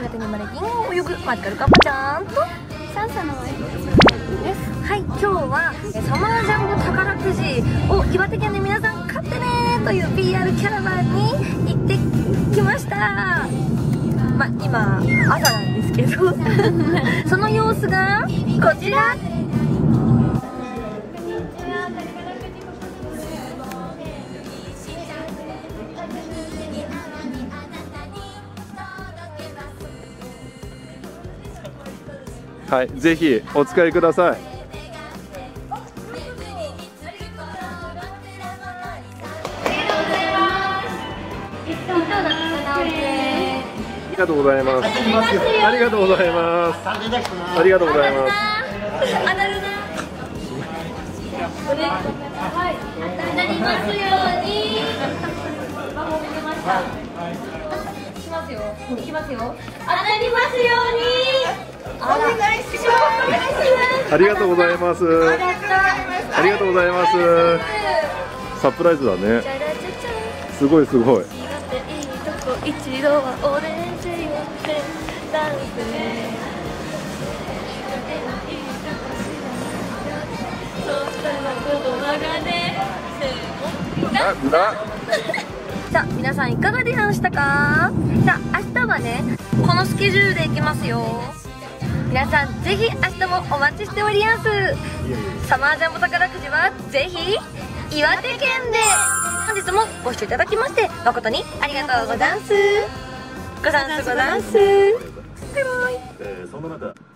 果てにまで銀河を泳ぐマジカルカッパちゃんとサンサのです。 はい、今日はサマージャンボ宝くじを岩手県で皆さん買ってねーという PR キャラバンに行ってきました。まあ今朝なんですけどその様子がこちら。 はい、ぜひお使いください。ありがとうございます。ありがとうございます。ありがとうございます。 当たるな。はい、当たりますように。魔法かけました。いきますよ。いきますよ。当たりますように。お願いします。 ありがとうございます。ありがとうございます。サプライズだね。すごいすごい。 一度はオレンジをダンスね。さあ皆さんいかがでしたか。さあ明日はねこのスケジュールで行きますよ。皆さんぜひ明日もお待ちしております。サマージャンボ宝くじはぜひ岩手県で。本日もご視聴いただきまして誠にありがとうございます。ござんすござんす。バイバイ。 そんな中